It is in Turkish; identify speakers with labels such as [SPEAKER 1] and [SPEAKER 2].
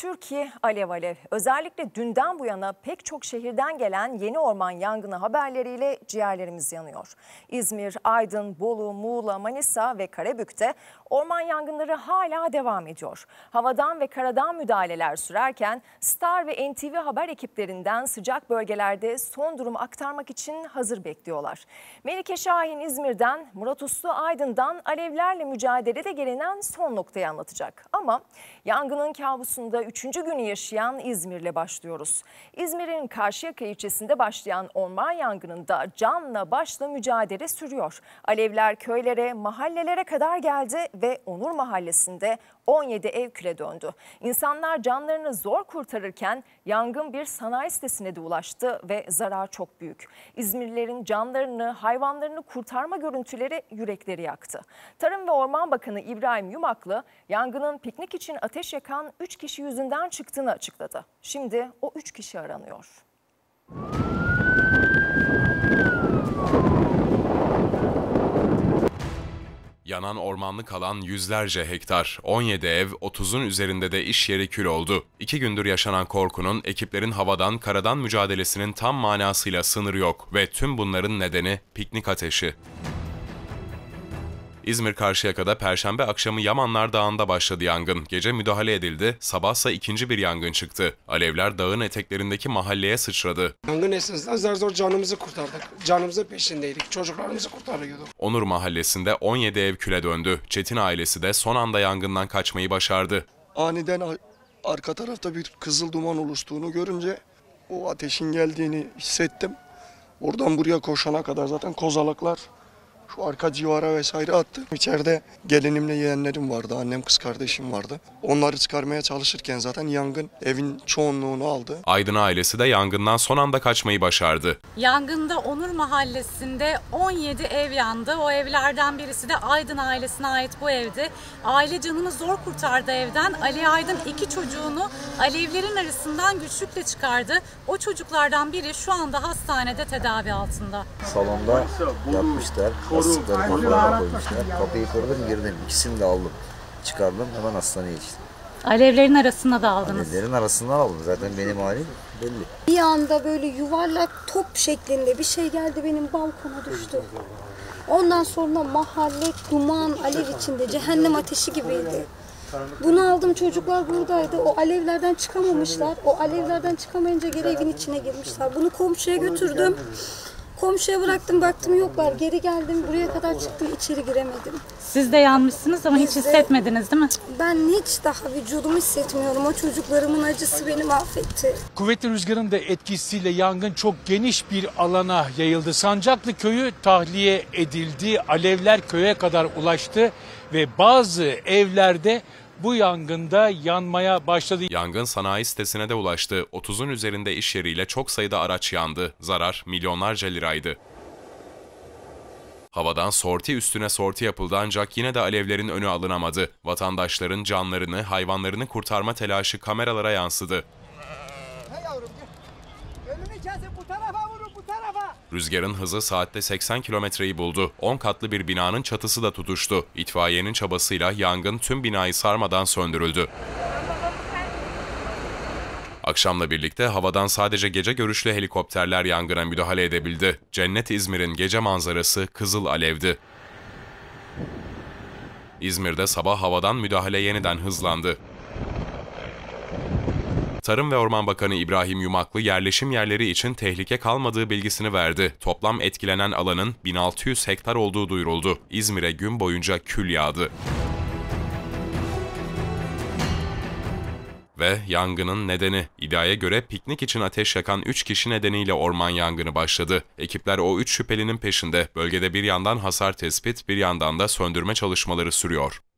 [SPEAKER 1] Türkiye alev alev. Özellikle dünden bu yana pek çok şehirden gelen yeni orman yangını haberleriyle ciğerlerimiz yanıyor. İzmir, Aydın, Bolu, Muğla, Manisa ve Karabük'te orman yangınları hala devam ediyor. Havadan ve karadan müdahaleler sürerken Star ve NTV haber ekiplerinden sıcak bölgelerde son durumu aktarmak için hazır bekliyorlar. Melike Şahin İzmir'den, Murat Uslu Aydın'dan alevlerle mücadelede gelinen son noktayı anlatacak. Ama yangının kabusunda 3. günü yaşayan İzmir'le başlıyoruz. İzmir'in Karşıyaka ilçesinde başlayan orman yangınında canla başla mücadele sürüyor. Alevler köylere, mahallelere kadar geldi ve Onur Mahallesi'nde 17 ev küle döndü. İnsanlar canlarını zor kurtarırken yangın bir sanayi sitesine de ulaştı ve zarar çok büyük. İzmirlilerin canlarını, hayvanlarını kurtarma görüntüleri yürekleri yaktı. Tarım ve Orman Bakanı İbrahim Yumaklı, yangının piknik için ateş yakan 3 kişi yüzünden çıktığını açıkladı. Şimdi o 3 kişi aranıyor.
[SPEAKER 2] Yanan ormanlık alan yüzlerce hektar, 17 ev, 30'un üzerinde de iş yeri kül oldu. 2 gündür yaşanan korkunun ekiplerin havadan, karadan mücadelesinin tam manasıyla sınırı yok ve tüm bunların nedeni piknik ateşi. İzmir Karşıyaka'da Perşembe akşamı Yamanlar Dağı'nda başladı yangın. Gece müdahale edildi, sabahsa ikinci bir yangın çıktı. Alevler dağın eteklerindeki mahalleye sıçradı.
[SPEAKER 3] Yangın esnasında zar zor canımızı kurtardık. Canımızın peşindeydik. Çocuklarımızı kurtarıyorduk.
[SPEAKER 2] Onur Mahallesi'nde 17 ev küle döndü. Çetin ailesi de son anda yangından kaçmayı başardı.
[SPEAKER 4] Aniden arka tarafta bir kızıl duman oluştuğunu görünce o ateşin geldiğini hissettim. Oradan buraya koşana kadar zaten kozalaklar şu arka civara vesaire attı. İçeride gelinimle yeğenlerim vardı, annem kız kardeşim vardı. Onları çıkarmaya çalışırken zaten yangın evin çoğunluğunu aldı.
[SPEAKER 2] Aydın ailesi de yangından son anda kaçmayı başardı.
[SPEAKER 5] Yangında Onur Mahallesi'nde 17 ev yandı. O evlerden birisi de Aydın ailesine ait bu evdi. Aile canını zor kurtardı evden. Ali Aydın 2 çocuğunu alevlerin arasından güçlükle çıkardı. O çocuklardan biri şu anda hastanede tedavi altında.
[SPEAKER 6] Salonda yatmışlar. Kasıkları kafalarına koymuşlar. Kapıyı kırdım, girdim. İkisini de aldım. Çıkardım, hemen hastaneye geçtim.
[SPEAKER 5] Alevlerin arasında da aldınız.
[SPEAKER 6] Alevlerin arasından aldım. Zaten benim halim belli.
[SPEAKER 7] Bir anda böyle yuvarlak top şeklinde bir şey geldi, benim balkona düştü. Ondan sonra mahalle duman, alev içinde, cehennem ateşi gibiydi. Bunu aldım, çocuklar buradaydı. O alevlerden çıkamamışlar. O alevlerden çıkamayınca geri evin içine girmişler. Bunu komşuya götürdüm. Komşuya bıraktım, baktım yoklar. Geri geldim, buraya kadar çıktım, içeri giremedim.
[SPEAKER 5] Siz de yanmışsınız ama hiç hissetmediniz değil mi?
[SPEAKER 7] Ben hiç daha vücudumu hissetmiyorum. O çocuklarımın acısı beni mahvetti.
[SPEAKER 8] Kuvvetli rüzgarın da etkisiyle yangın çok geniş bir alana yayıldı. Sancaklı köyü tahliye edildi. Alevler köye kadar ulaştı ve bazı evlerde bu yangında yanmaya başladı.
[SPEAKER 2] Yangın sanayi sitesine de ulaştı. 30'un üzerinde iş yeriyle çok sayıda araç yandı. Zarar milyonlarca liraydı. Havadan sorti üstüne sorti yapıldı ancak yine de alevlerin önü alınamadı. Vatandaşların canlarını, hayvanlarını kurtarma telaşı kameralara yansıdı.
[SPEAKER 9] Hey yavrum, önünü kesin, bu tarafa vurun, bu tarafa.
[SPEAKER 2] Rüzgarın hızı saatte 80 kilometreyi buldu. 10 katlı bir binanın çatısı da tutuştu. İtfaiyenin çabasıyla yangın tüm binayı sarmadan söndürüldü. Akşamla birlikte havadan sadece gece görüşlü helikopterler yangına müdahale edebildi. Cennet İzmir'in gece manzarası kızıl alevdi. İzmir'de sabah havadan müdahale yeniden hızlandı. Tarım ve Orman Bakanı İbrahim Yumaklı yerleşim yerleri için tehlike kalmadığı bilgisini verdi. Toplam etkilenen alanın 1600 hektar olduğu duyuruldu. İzmir'e gün boyunca kül yağdı. Ve yangının nedeni. İddiaya göre piknik için ateş yakan 3 kişi nedeniyle orman yangını başladı. Ekipler o 3 şüphelinin peşinde. Bölgede bir yandan hasar tespit, bir yandan da söndürme çalışmaları sürüyor.